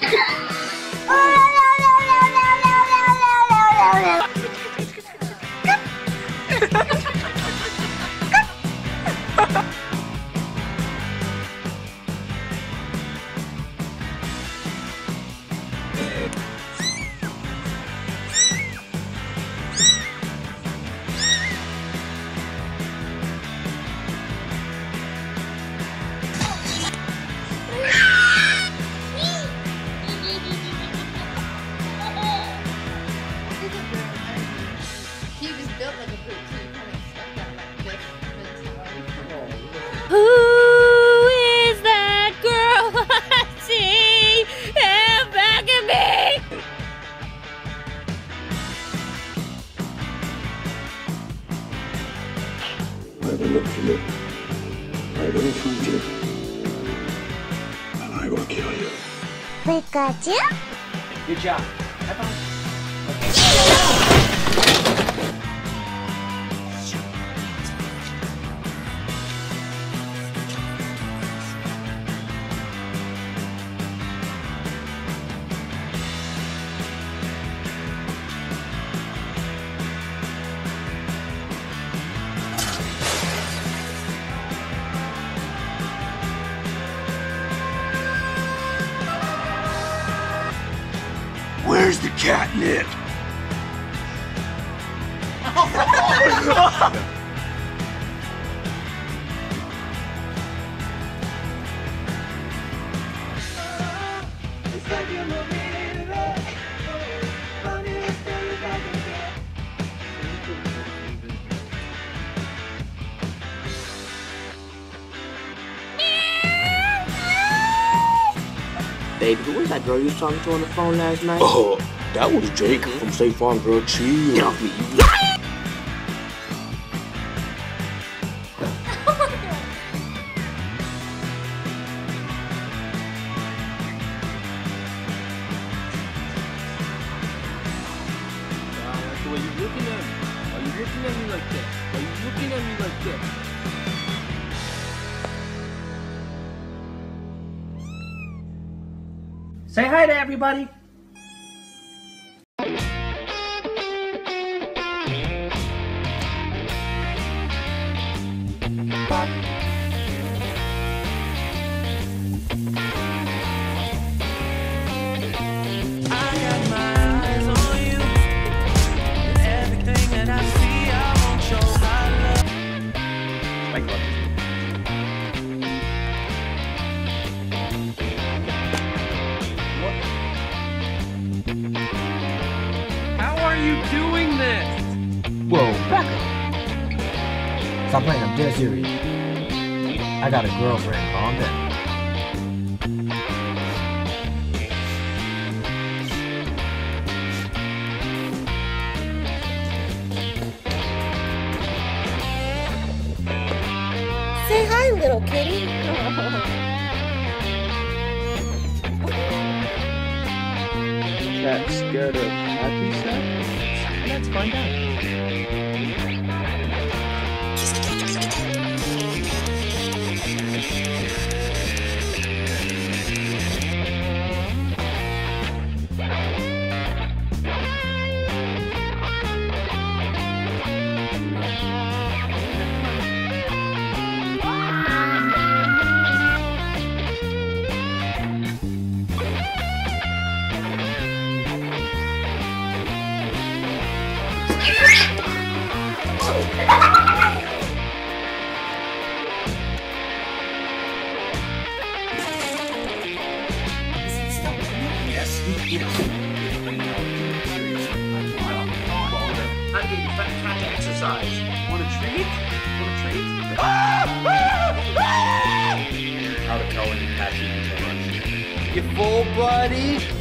Who is that girl I see back at me? I will look for you. I will find you. And I will kill you. Pikachu? Good job. High five. Where's the catnip? Baby, who was that girl you was talking to on the phone last night? Oh, that was Jake from State Farm, girl. Chill. Get off me, you Are you looking at me? Are you looking at me like that? Are you looking at me like that? Say hi to everybody. How are you doing this? Whoa, back up. Stop playing, I'm dead serious. I got a girlfriend, calm down. Say hi, little kitty. Cat scared of happy stuff? Let's find out. Time to exercise. Want a treat? Want a treat? How to tell when you're catching each other. You full, buddy?